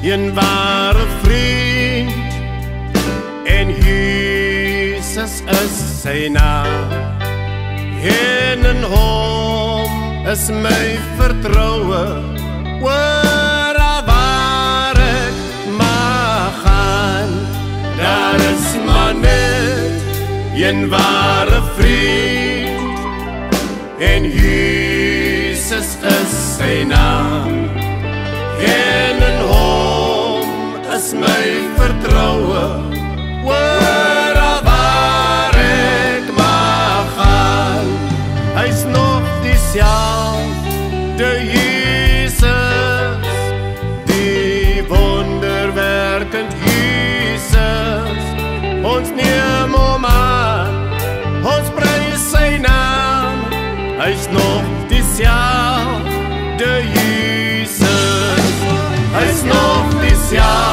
een ware vriend, en Jesus is sy naam. En in hom is my vertroue, oor waar ek mag gaan. Daar is maar net een ware vriend, en Jesus is sy naam. En in hom is my vertroue, oor waar ek mag gaan. Hy's nog dieselfde Jesus, die wonderwerkend Jesus. Ons neem hom aan, ons prys sy naam. Hy's nog dieselfde Jesus, hy's nog dieselfde